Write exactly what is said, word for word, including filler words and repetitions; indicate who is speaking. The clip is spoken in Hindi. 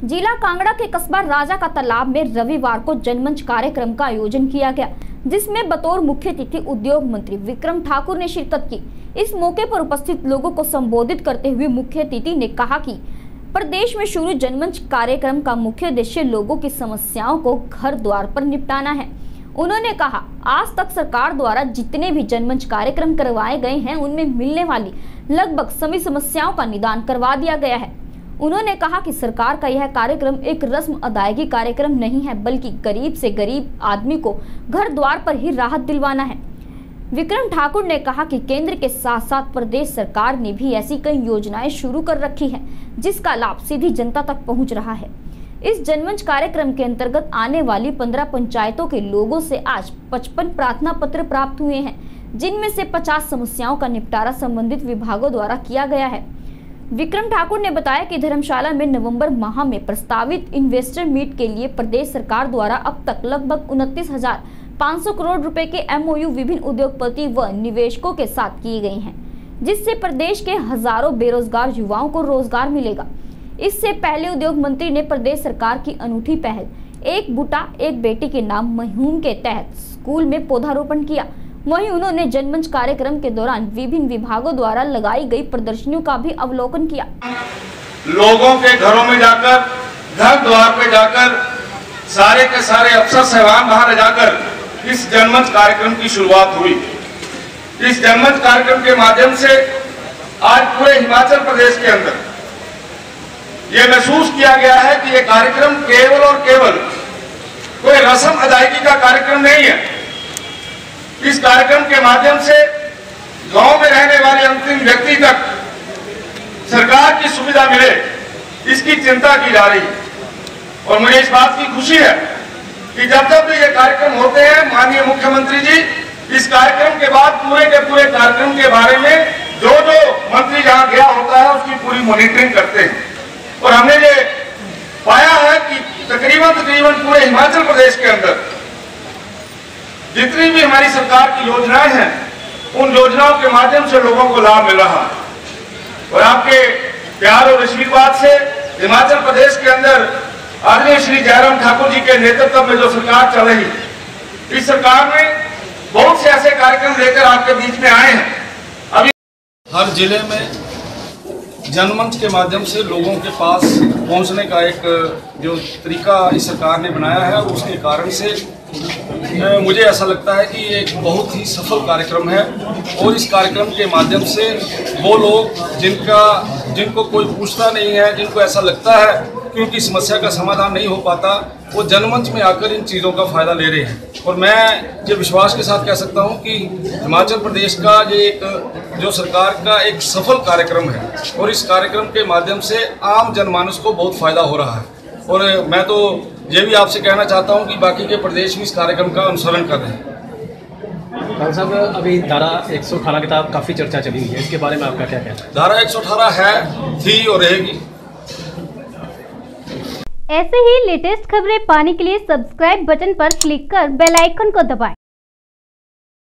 Speaker 1: जिला कांगड़ा के कस्बा राजा का तालाब में रविवार को जनमंच कार्यक्रम का आयोजन किया गया, जिसमें बतौर मुख्य अतिथि उद्योग मंत्री विक्रम ठाकुर ने शिरकत की। इस मौके पर उपस्थित लोगों को संबोधित करते हुए मुख्य अतिथि ने कहा कि प्रदेश में शुरू जनमंच कार्यक्रम का मुख्य उद्देश्य लोगों की समस्याओं को घर द्वार पर निपटाना है। उन्होंने कहा, आज तक सरकार द्वारा जितने भी जनमंच कार्यक्रम करवाए गए हैं, उनमें मिलने वाली लगभग सभी समस्याओं का निदान करवा दिया गया है। उन्होंने कहा कि सरकार का यह कार्यक्रम एक रस्म अदायगी कार्यक्रम नहीं है, बल्कि गरीब से गरीब आदमी को घर द्वार पर ही राहत दिलवाना है। विक्रम ठाकुर ने कहा कि केंद्र के साथ साथ प्रदेश सरकार ने भी ऐसी कई योजनाएं शुरू कर रखी हैं, जिसका लाभ सीधी जनता तक पहुंच रहा है। इस जनमंच कार्यक्रम के अंतर्गत आने वाली पंद्रह पंचायतों के लोगों से आज पचपन प्रार्थना पत्र प्राप्त हुए हैं, जिनमें से पचास समस्याओं का निपटारा संबंधित विभागों द्वारा किया गया है। विक्रम ठाकुर ने बताया कि धर्मशाला में नवंबर माह में प्रस्तावित इन्वेस्टर मीट के लिए प्रदेश सरकार द्वारा अब तक लगभग उनतीस हजार पाँच सौ करोड़ रुपए के एमओयू विभिन्न उद्योगपति व निवेशकों के साथ किए गए हैं, जिससे प्रदेश के हजारों बेरोजगार युवाओं को रोजगार मिलेगा। इससे पहले उद्योग मंत्री ने प्रदेश सरकार की अनूठी पहल एक बूटा एक बेटी के नाम मुहिम के तहत स्कूल में पौधारोपण किया। वहीं उन्होंने जनमंच कार्यक्रम के दौरान विभिन्न विभागों द्वारा लगाई गई प्रदर्शनियों का भी अवलोकन किया।
Speaker 2: लोगों के घरों में जाकर, घर द्वार पे जाकर, सारे के सारे अफसर साहबान बाहर जाकर इस जनमंच कार्यक्रम की शुरुआत हुई। इस जनमंच कार्यक्रम के माध्यम से आज पूरे हिमाचल प्रदेश के अंदर ये महसूस किया गया है कि ये कार्यक्रम केवल और केवल कोई रस्म अदायगी का कार्यक्रम नहीं है। इस कार्यक्रम के माध्यम से गांव में रहने वाले अंतिम व्यक्ति तक सरकार की सुविधा मिले, इसकी चिंता की जा रही है। और मुझे इस बात की खुशी है कि जब जब भी ये कार्यक्रम होते हैं, माननीय मुख्यमंत्री जी इस कार्यक्रम के बाद पूरे के पूरे कार्यक्रम के बारे में जो जो मंत्री जहां गया होता है उसकी पूरी मॉनिटरिंग करते हैं। और हमने ये पाया है कि तकरीबन तकरीबन पूरे हिमाचल प्रदेश के अंदर जितनी भी हमारी सरकार की योजनाएं हैं, उन योजनाओं के माध्यम से लोगों को लाभ मिल रहा है। और आपके प्यार और आशीर्वाद से हिमाचल प्रदेश के अंदर आदरणीय श्री जयराम ठाकुर जी के नेतृत्व में जो सरकार चल रही, इस सरकार ने बहुत से ऐसे कार्यक्रम लेकर आपके बीच में आए हैं। अभी
Speaker 3: हर जिले में जनमंच के माध्यम से लोगों के पास पहुंचने का एक जो तरीका इस सरकार ने बनाया है, उसके कारण से मुझे ऐसा लगता है कि ये एक बहुत ही सफल कार्यक्रम है। और इस कार्यक्रम के माध्यम से वो लोग जिनका जिनको कोई पूछता नहीं है, जिनको ऐसा लगता है कि उनकी समस्या का समाधान नहीं हो पाता, वो जनमंच में आकर इन चीज़ों का फ़ायदा ले रहे हैं। और मैं ये विश्वास के साथ कह सकता हूँ कि हिमाचल प्रदेश का ये एक जो सरकार का एक सफल कार्यक्रम है, और इस कार्यक्रम के माध्यम से आम जनमानस को बहुत फ़ायदा हो रहा है। और मैं तो ये भी आपसे कहना चाहता हूँ कि बाकी के प्रदेश भी इस कार्यक्रम का अनुसरण कर रहे हैं।
Speaker 4: खान साहब, अभी धारा एक सौ अठारह की तरफ काफ़ी चर्चा चली हुई है, इसके बारे में आपका क्या कहना है?
Speaker 3: धारा एक सौ अठारह है, थी और रहेगी।
Speaker 5: ऐसे ही लेटेस्ट खबरें पाने के लिए सब्सक्राइब बटन पर क्लिक कर बेल आइकन को दबाएं।